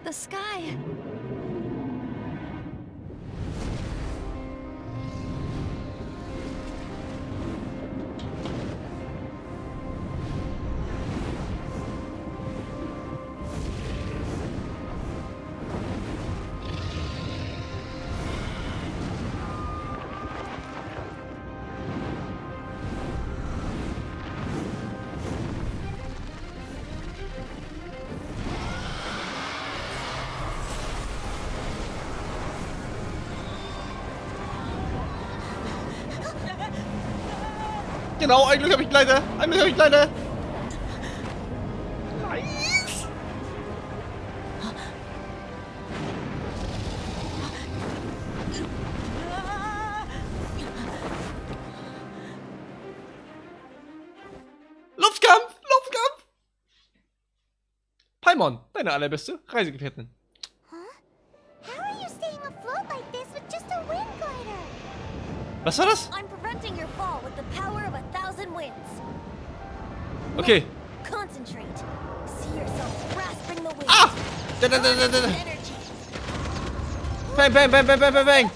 the sky. Genau, ein Glück habe ich Gleiter. Ein Glück habe ich Gleiter. Nice. Luftkampf! Luftkampf! Paimon, deine allerbeste Reisegefährtin. Huh? How are you staying afloat like this with just a wind glider? Was war das? I'm preventing your fall with the power of 1,000 winds. Okay. Concentrate. See yourself grasping the wind. Ah! Da. Energy. Bang, bang, bang, bang, bang, bang, bang.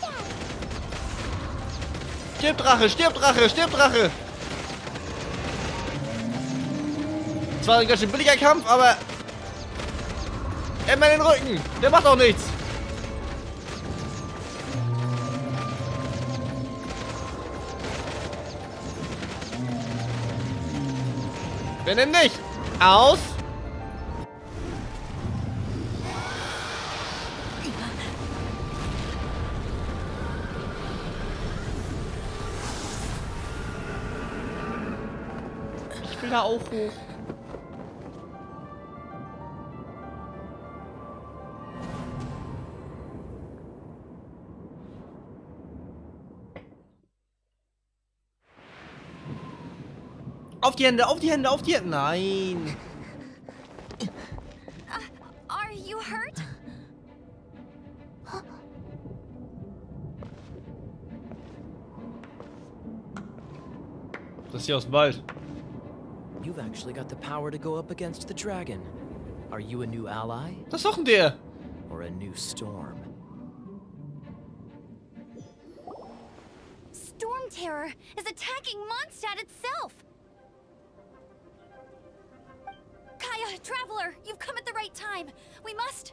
Stirb Drache, stirb Drache, stirb Drache. Es war ein ganz schön billiger Kampf, aber... Immer den Rücken. Der macht auch nichts. Benimm dich! Aus! Ich will da auch hoch. Auf die Hände, auf die Hände, auf die Hände. Nein. Are you hurt? Das ist hier aus dem Wald. You've actually got the power to go up against the dragon. Are you a new ally? Das ist doch ein der. Or a new storm? Storm Terror is attacking Mondstadt itself. Kaya, Traveler, you've come at the right time. We must...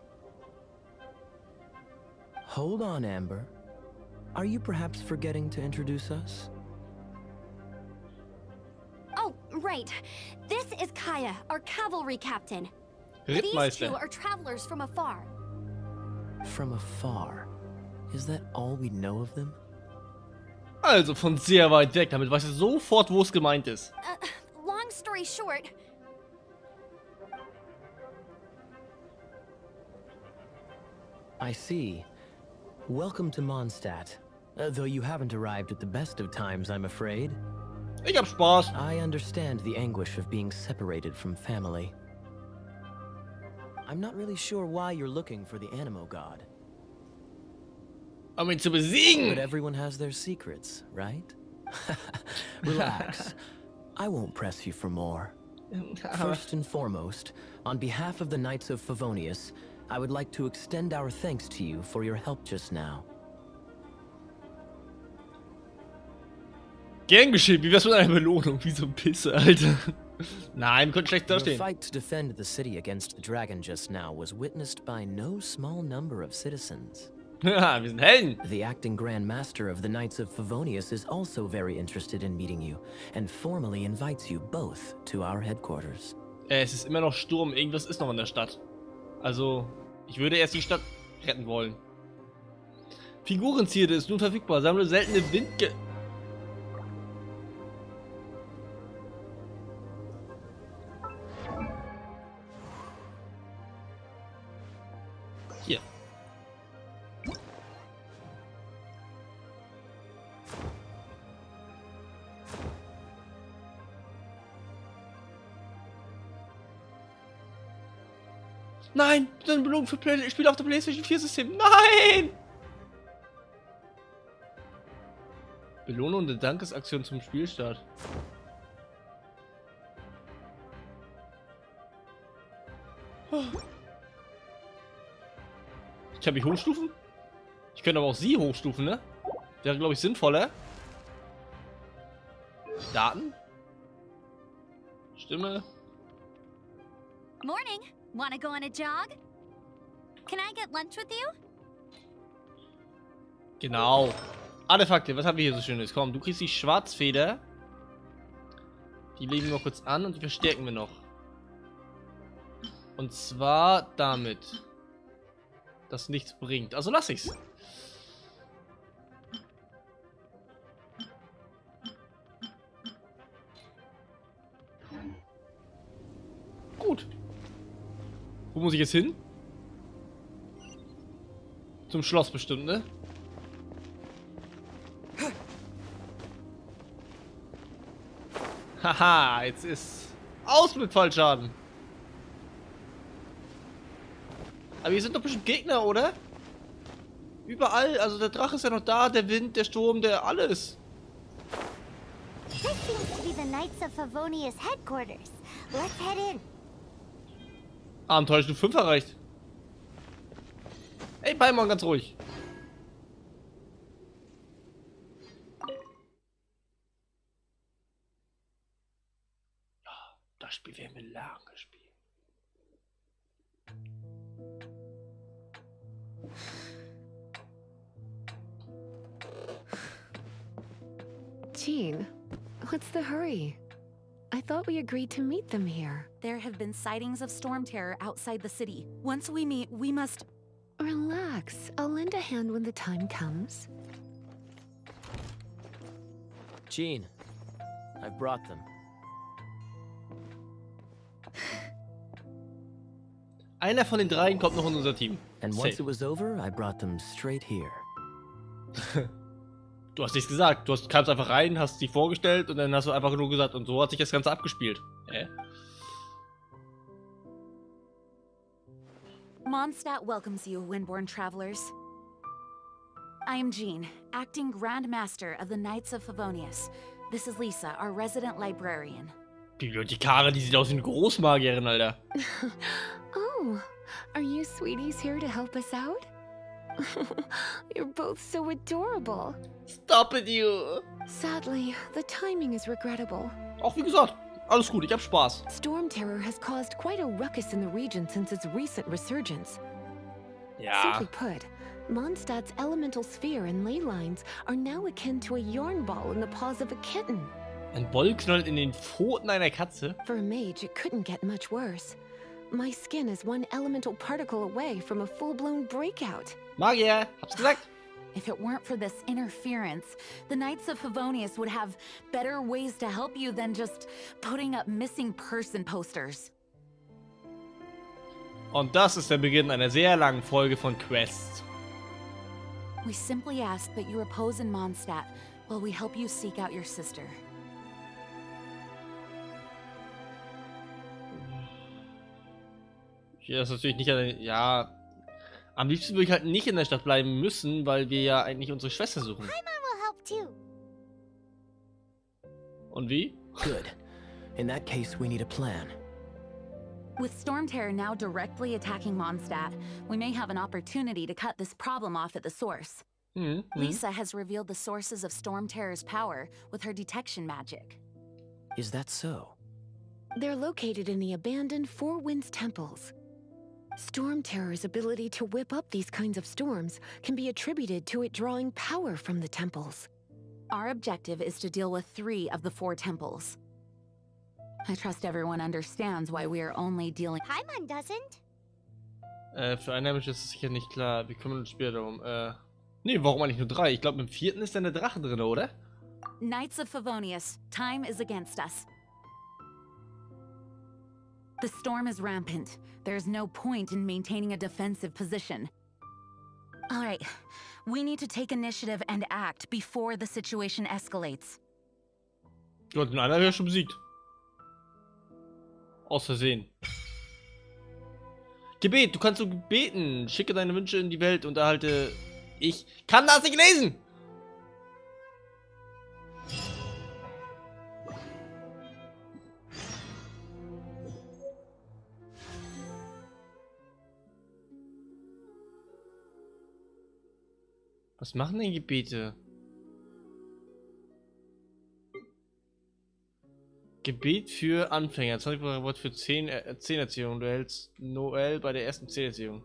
Hold on, Amber. Are you perhaps forgetting to introduce us? Oh, right. This is Kaya, our cavalry captain. These two Rittmeister. are travelers from afar. From afar. Is that all we know of them? Also von sehr weit weg. Damit weißt du sofort, wo es gemeint ist. Long story short... I see. Welcome to Mondstadt. Though you haven't arrived at the best of times, I'm afraid. Ich hab Spaß. I understand the anguish of being separated from family. I'm not really sure why you're looking for the Animo God. Um ihn zu But besiegen. everyone has their secrets, right? Relax. I won't press you for more. First and foremost, on behalf of the Knights of Favonius, I would like to extend our thanks to you for your help just now. Gern geschehen. Wie wär's mit einer Belohnung? Wie so ein Pisse, Alter. Nein, wir können schlecht Your dastehen. fight to defend the city against the dragon just now was witnessed by no small number of citizens. Ja, wir sind Helden. The acting Grand Master of the Knights of Favonius is also very interested in meeting you, and formally invites you both to our headquarters. Es ist immer noch Sturm. Irgendwas ist noch in der Stadt. Also, ich würde erst die Stadt retten wollen. Figurenzierde ist nun verfügbar. Sammle seltene Windge... Hier. Nein, das ist eine Belohnung für Spiele auf der PlayStation 4 System. Nein! Belohnung und Dankesaktion zum Spielstart. kann mich hochstufen. Ich könnte aber auch sie hochstufen, ne? Wäre, glaube ich, sinnvoller. Daten. Stimme. Morning. Wanna go on a jog? Can I get lunch with you? Genau. Artefakte, was haben wir hier so Schönes? Komm, du kriegst die Schwarzfeder. Die legen wir mal kurz an und die verstärken wir noch. Und zwar damit. Das nichts bringt. Also lass ich's. Gut. Wo muss ich jetzt hin? Zum Schloss bestimmt, ne? Haha, jetzt ist aus mit Fallschaden. Aber hier sind doch bestimmt Gegner, oder? Überall, also der Drache ist ja noch da, der Wind, der Sturm, der alles. This seems to be the Knights of Favonius headquarters. Let's head in. Abenteuerstufe 5 erreicht. Ey, Paimon, ganz ruhig. Ja, das Spiel werden wir lange spielen. Jean, what's the hurry? I thought we agreed to meet them here. There have been sightings of storm terror outside the city. Once we meet, we must... Relax. I'll lend a hand when the time comes. Jean, I've brought them. Einer von den dreien kommt noch in unser Team. And once Safe. it was over, I brought them straight here. Du hast nichts gesagt. Du kamst einfach rein, hast sie vorgestellt und dann hast du einfach nur gesagt, und so hat sich das Ganze abgespielt. Mondstadt welcomes you, Windborn travelers. I am Jean, acting Grand Master of the Knights of Favonius. This is Lisa, our resident librarian. Bibliothekarin, die sieht aus wie eine Großmagierin, Alter. Oh, are you sweeties here to help us out? You're both so adorable. Stop it, you. Sadly, the timing is regrettable. Auch wie gesagt, alles gut, ich hab Spaß. Storm terror has caused quite a ruckus in the region since its recent resurgence. Ja. Simply put, Mondstadt's elemental sphere and ley lines are now akin to a yarn ball in the paws of a kitten. Ein Wollknäuel in den Pfoten einer Katze? For a mage, it couldn't get much worse. My skin is one elemental particle away from a full-blown breakout. Magier, hab's gesagt. If it weren't for this interference, the Knights of Favonius would have better ways to help you than just putting up missing person posters. Und das ist der Beginn einer sehr langen Folge von Quests. We simply ask that you repose in Mondstadt while we help you seek out your sister. Hier ist natürlich nicht... Ja... Am liebsten würde ich halt nicht in der Stadt bleiben müssen, weil wir ja eigentlich unsere Schwester suchen. Paimon will help too. Und wie? Good. In that case, we need a plan. With Storm Terror now directly attacking Mondstadt, we may have an opportunity to cut this problem off at the source. Lisa has revealed the sources of Storm Terror's power with her detection magic. Is that so? They're located in the abandoned Four Winds temples. Storm Terror's ability to whip up these kinds of storms can be attributed to it drawing power from the temples. Our objective is to deal with 3 of the 4 temples. I trust everyone understands why we are only dealing... Paimon doesn't. Für Einheimische ist es sicher nicht klar. Wir kümmern uns später darum. Nee, warum eigentlich nur 3? Ich glaube, im 4. ist dann der Drache drin, oder? Knights of Favonius, time is against us. The storm is rampant. There's no point in maintaining a defensive position. All right, we need to take initiative and act before the situation escalates. Du hast den einer ja schon besiegt. Aus Versehen. Gebet, du kannst so beten. Schicke deine Wünsche in die Welt und erhalte... Ich kann das nicht lesen! Was machen denn Gebete? Gebet für Anfänger. 20% Wort für 10 Erziehung. Du erhältst Noel bei der ersten 10 Erziehung.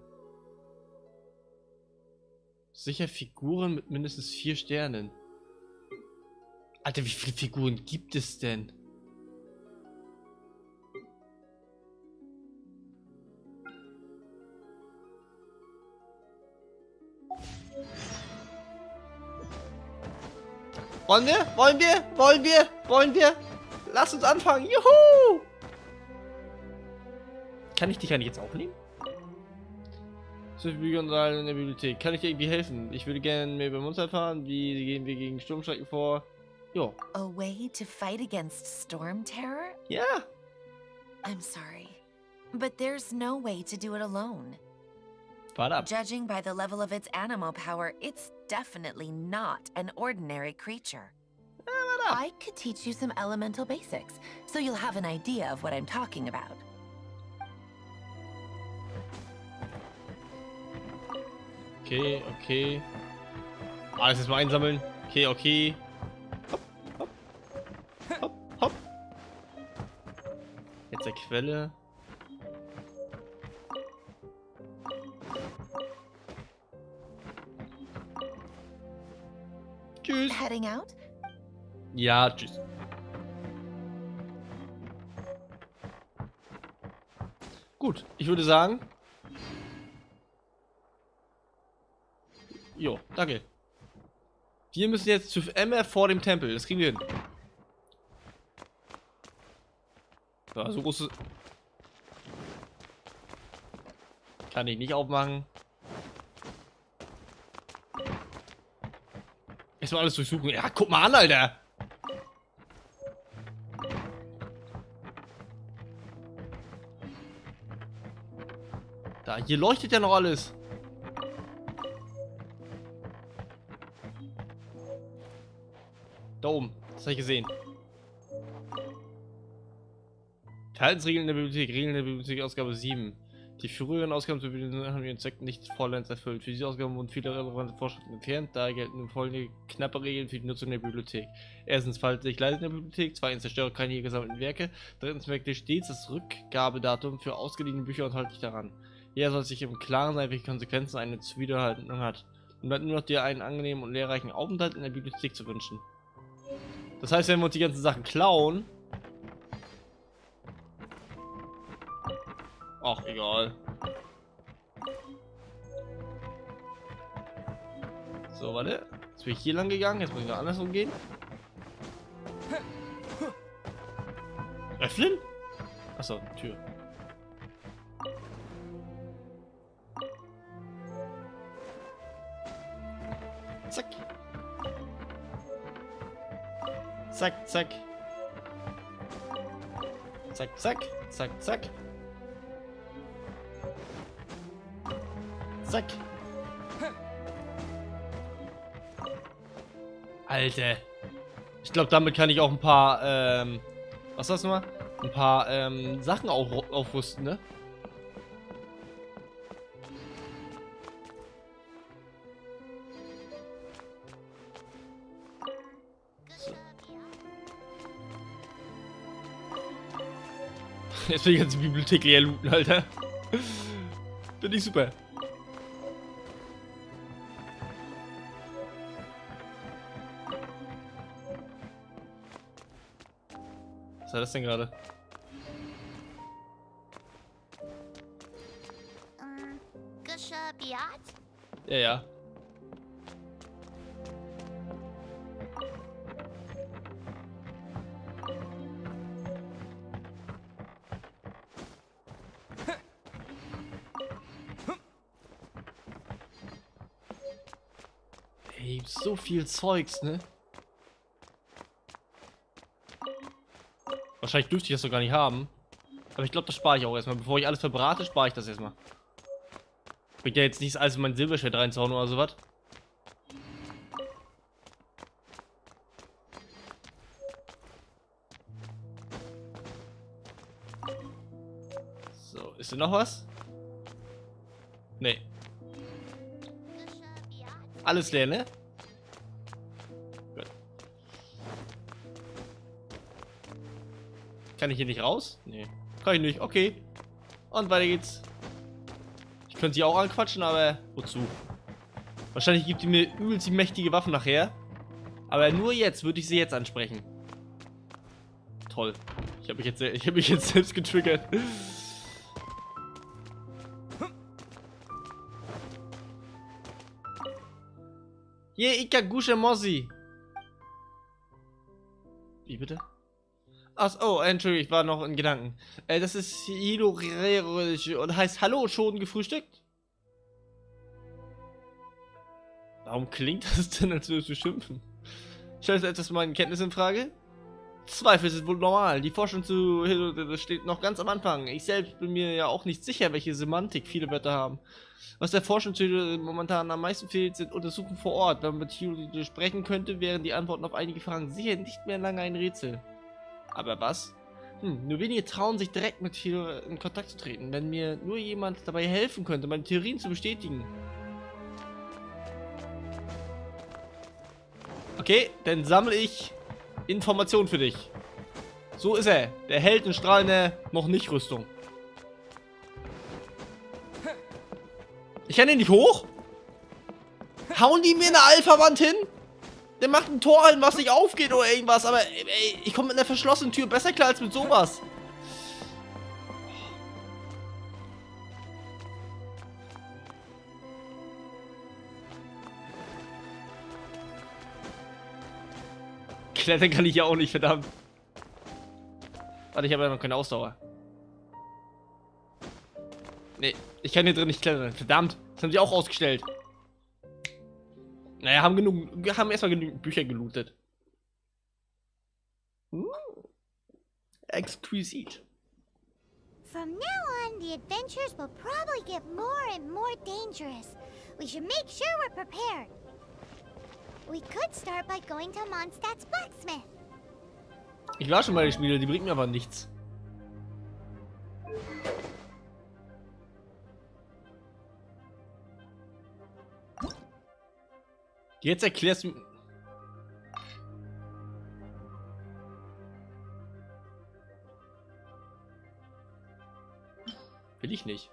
Sicher Figuren mit mindestens 4 Sternen. Alter, wie viele Figuren gibt es denn? Wollen wir? Wollen wir? Wollen wir? Wollen wir? Lass uns anfangen. Juhu! Kann ich dich eigentlich jetzt aufnehmen? So viele Bücher und Seile in der Bibliothek. Kann ich dir irgendwie helfen? Ich würde gerne mehr über Monster erfahren. Wie gehen wir gegen Sturmschrecken vor? Jo. A way to fight against storm terror? Ja. I'm sorry, but there's no way to do it alone. Warte ab. Judging by the level of its animal power, it's definitely not an ordinary creature. I could teach you some elemental basics, so you'll have an idea of what I'm talking about. Okay, okay. Alles erstmal einsammeln. Okay, okay. Hopp, hopp. Hopp, hopp. Jetzt der Quelle. Tschüss. Heading out? Ja, tschüss. Gut, ich würde sagen. Jo, danke. Wir müssen jetzt zu Emma vor dem Tempel. Das kriegen wir hin. Ja, so große. Kann ich nicht aufmachen. Erstmal alles durchsuchen. Ja, guck mal an, Alter. Da, hier leuchtet ja noch alles. Da oben. Das habe ich gesehen. Verhaltensregeln in der Bibliothek. Regeln in der Bibliothek, Ausgabe 7. Die früheren Ausgaben zu Bibliothek haben ihren Zweck nicht vollends erfüllt. Für diese Ausgaben wurden viele relevante Vorschriften entfernt. Daher gelten nun folgende knappe Regeln für die Nutzung der Bibliothek. Erstens, verhalte sich leise in der Bibliothek. Zweitens, zerstöre keine hier gesammelten Werke. Drittens, merke stets das Rückgabedatum für ausgeliehene Bücher und halte dich daran. Jeder soll sich im Klaren sein, welche Konsequenzen eine Zuwiderhaltung hat. Und bleibt nur noch dir einen angenehmen und lehrreichen Aufenthalt in der Bibliothek zu wünschen. Das heißt, wenn wir uns die ganzen Sachen klauen... Ach, egal. So, warte. Jetzt bin ich hier lang gegangen, jetzt muss ich noch andersrum gehen. Öffnen? Achso, Tür. Zack. Zack, zack. Zack, zack. Zack, zack. Zack. Alter. Ich glaube, damit kann ich auch ein paar, was sagst du mal? Ein paar, Sachen auch aufrüsten, ne? So. Jetzt will ich jetzt die Bibliothek leer looten, Alter. Finde ich super. Was war das denn gerade? Ja, ja. Ey, so viel Zeugs, ne? Wahrscheinlich dürfte ich das doch gar nicht haben. Aber ich glaube, das spare ich auch erstmal. Bevor ich alles verbrate, spare ich das erstmal. Bringt ja jetzt nichts, alles in mein Silberschwert reinzuhauen oder sowas. So, ist denn noch was? Nee. Alles leer, ne? Gut. Kann ich hier nicht raus? Nee. Kann ich nicht. Okay. Und weiter geht's. Ich könnte sie auch anquatschen, aber wozu? Wahrscheinlich gibt die mir übelst die mächtige Waffen nachher. Aber nur jetzt würde ich sie jetzt ansprechen. Toll. Ich habe mich jetzt selbst getriggert. Je, Ikagusha Mosi. Wie bitte? Ach, oh, Entschuldigung, ich war noch in Gedanken. Das ist Hilo und heißt Hallo, schon gefrühstückt? Warum klingt das denn, als würdest du schimpfen? Stellst du etwas meine Kenntnis in Frage? Zweifel sind wohl normal. Die Forschung zu Hilo steht noch ganz am Anfang. Ich selbst bin mir ja auch nicht sicher, welche Semantik viele Wörter haben. Was der Forschung zu Hilo momentan am meisten fehlt, sind Untersuchungen vor Ort. Wenn man mit Hilo sprechen könnte, wären die Antworten auf einige Fragen sicher nicht mehr lange ein Rätsel. Aber was? Nur wenige trauen sich direkt mit Hilo in Kontakt zu treten. Wenn mir nur jemand dabei helfen könnte, meine Theorien zu bestätigen. Okay, dann sammle ich Informationen für dich. So ist er. Der Held in strahlender noch nicht Rüstung. Ich kann den nicht hoch? Hauen die mir eine Alpha-Wand hin? Der macht ein Tor hin, was nicht aufgeht oder irgendwas. Aber ey, ich komme mit einer verschlossenen Tür besser klar als mit sowas. Klettern kann ich ja auch nicht, verdammt. Warte, ich habe ja noch keine Ausdauer. Nee, ich kann hier drin nicht klettern. Verdammt, das haben sie auch ausgestellt. Naja, haben erstmal genügend Bücher gelootet. Exquisit. From now on, the adventures will probably get more and more dangerous. We should make sure we're prepared. We could start by going to Mondstadt's blacksmith. Ich war schon bei den Schmiede, die bringt mir aber nichts. Jetzt erklärst du... Will ich nicht.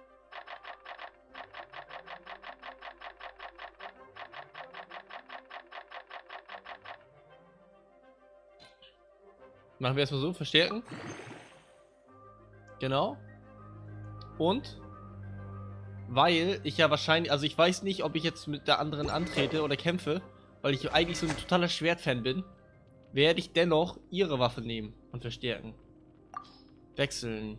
Machen wir erstmal so, verstärken. Genau. Und weil ich ja wahrscheinlich, also ich weiß nicht, ob ich jetzt mit der anderen antrete oder kämpfe, weil ich eigentlich so ein totaler Schwertfan bin, werde ich dennoch ihre Waffe nehmen und verstärken. Wechseln.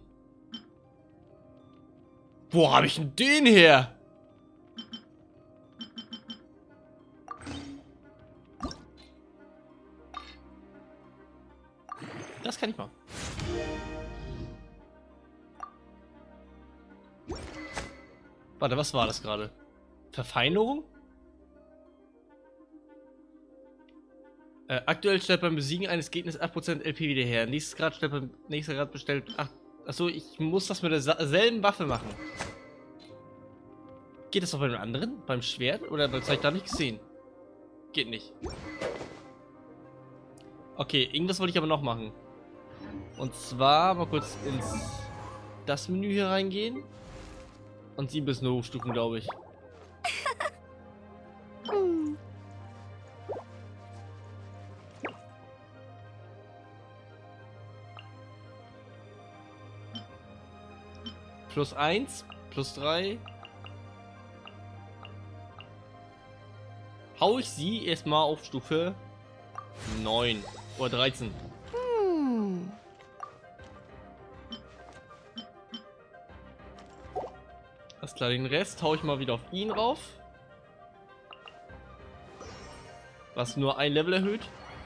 Wo habe ich denn den her? Das kann ich machen. Warte, was war das gerade? Verfeinerung? Aktuell stellt beim Besiegen eines Gegners 8% LP wieder her. Nächster Grad bestellt 8. Achso, ich muss das mit derselben Waffe machen. Geht das auch bei dem anderen? Beim Schwert? Oder das habe ich da nicht gesehen? Geht nicht. Okay, irgendwas wollte ich aber noch machen. Und zwar mal kurz ins das Menü hier reingehen. Und 7 bis 0 hochstufen, glaube ich. Plus 1, plus 3. Hau ich sie erstmal auf Stufe 9 oder 13. Alles klar, den Rest hau ich mal wieder auf ihn rauf. Was nur ein Level erhöht.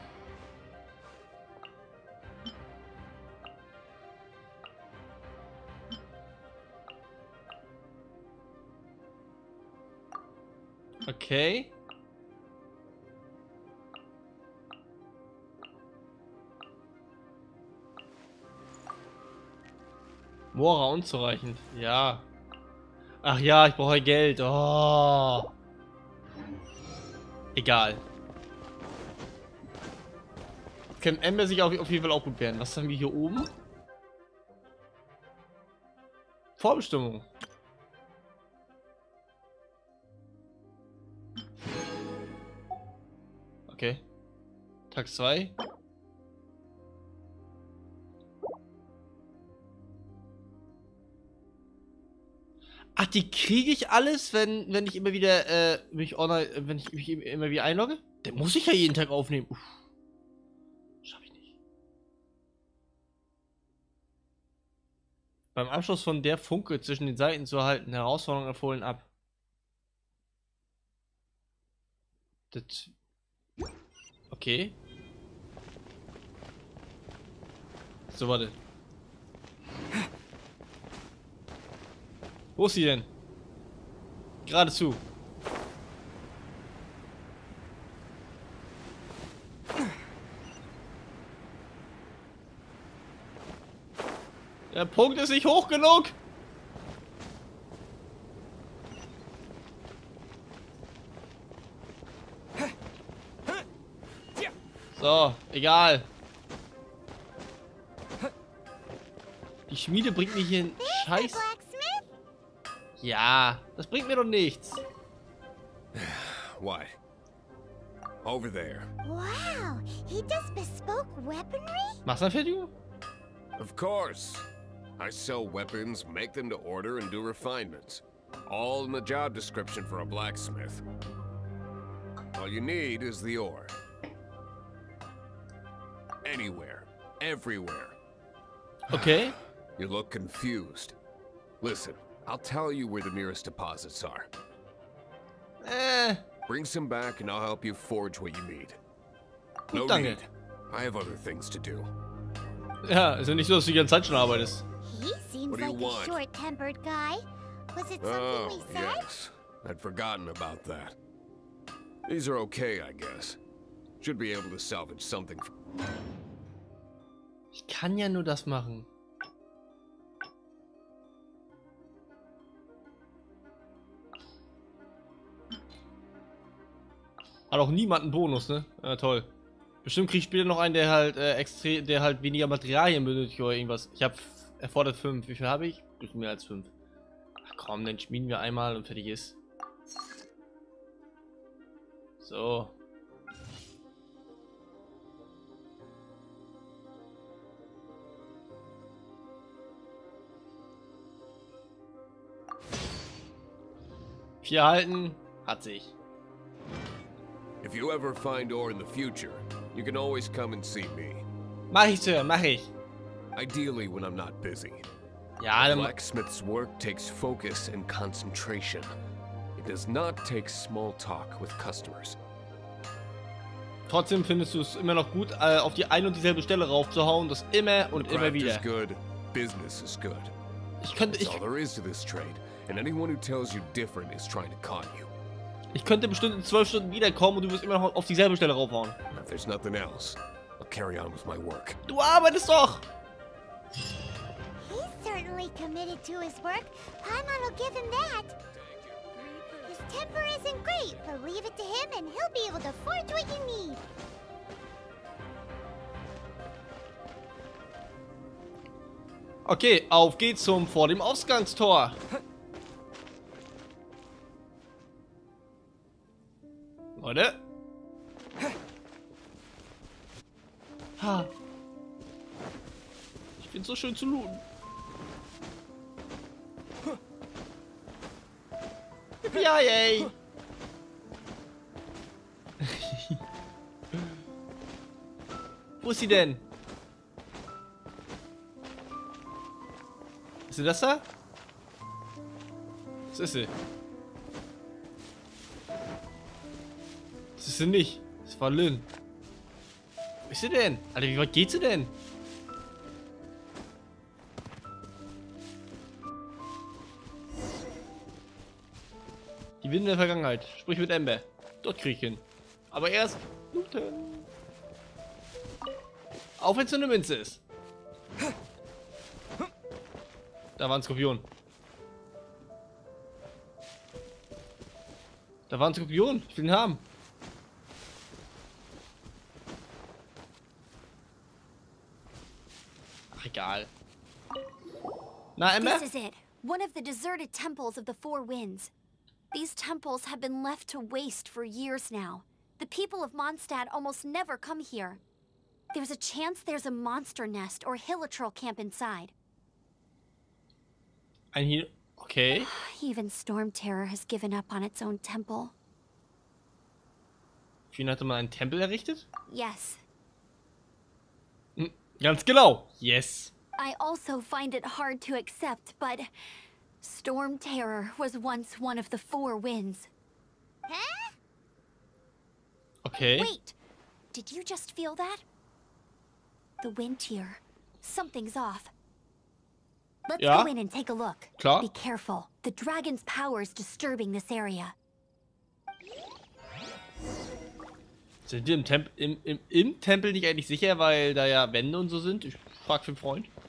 Okay. Mora unzureichend. Ja. Ach ja, ich brauche Geld. Oh. Egal. Kann Ember sich auf jeden Fall auch gut werden. Was haben wir hier oben? Vorbestimmung. Okay. Tag 2. Ach, die kriege ich alles, wenn ich immer wieder mich online, wenn ich mich immer wieder einlogge? Den muss ich ja jeden Tag aufnehmen. Uff. Schaff ich nicht. Beim Abschluss von der Funke zwischen den Seiten zu erhalten, Herausforderung empfohlen ab. Das. Okay. So, warte. Wo ist sie denn? Geradezu. Der Punkt ist nicht hoch genug. So, egal. Die Schmiede bringt mich hier in Scheiß. Ja, das bringt mir doch nichts. What? Over there. Wow, he does bespoke weaponry? Massenfertigung? Of course. I sell weapons, make them to order, and do refinements. All in the job description for a blacksmith. All you need is the ore. Anywhere. Everywhere. Okay. You look confused. Listen, I'll tell you where the nearest deposits are. Bring some back and I'll help you forge what you need. No need. I have other things to do. Ja, ist ja nicht so, dass du die ganze Zeit schon arbeitest. He seems like a short-tempered guy. Was it something we said? Yes. I'd forgotten about that. These are okay, I guess. Should be able to salvage something. Ich kann ja nur das machen. Hat auch niemand einen Bonus, ne? Ja, toll. Bestimmt krieg ich später noch einen, der halt der halt weniger Materialien benötigt oder irgendwas. Ich habe erfordert 5. Wie viel habe ich? Bisschen mehr als 5. Ach komm, dann schmieden wir einmal und fertig ist. So. Vier halten, hat sich. If you ever find ore in the future, you can always come and see me. Mach ich, Sir, mach ich. Ideally when I'm not busy. Ja, dann Blacksmith's work takes focus and concentration. It does not take small talk with customers. Trotzdem findest du es immer noch gut, auf die ein und dieselbe Stelle raufzuhauen, das immer und immer wieder. Is good, business is good. That's all there is to this trade, and anyone who tells you different is trying to con you. Ich könnte bestimmt in 12 Stunden wiederkommen und du wirst immer noch auf dieselbe Stelle raufhauen. If there's nothing else, I'll carry on with my work. Du arbeitest doch! He's certainly committed to his work. Paimon will give him that. His temper isn't great, but leave it to him and he'll be able to forge what you need. Okay, auf geht's vor dem Ausgangstor. Leute. Ha. Ich find's so schön zu looten. Ja, yay. Wo ist sie denn? Ist sie das da? Was ist sie? Das ist sie nicht. Das war Lynn. Wo ist sie denn? Alter, wie weit geht sie denn? Die Winde der Vergangenheit. Sprich mit Ember. Dort krieg ich hin. Aber erst looten. Auch wenn es nur eine Münze ist. Da war ein Skorpion. Da war ein Skorpion. Ich will ihn haben. Ach, egal. Na, Emma? This is it. One of the deserted temples of the Four Winds. These temples have been left to waste for years now. The people of Mondstadt almost never come here. There's a chance there's a monster nest or hilitrol camp inside. Okay. Even Storm Terror has given up on its own temple. Fien hatte mal einen Tempel errichtet? Yes. Ganz genau. Yes. I also find it hard to accept, but Storm Terror was once one of the Four Winds. Huh? Okay. Wait! Did you just feel that? The wind here. Something's off. Let's go in and take a look. Klar. Be careful. The dragon's power is disturbing this area. Sind wir im Tempel nicht eigentlich sicher, weil da ja Wände und so sind? Ich frag für einen Freund.